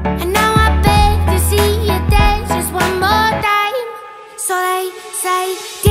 And now I beg to see you dance just one more time. So they say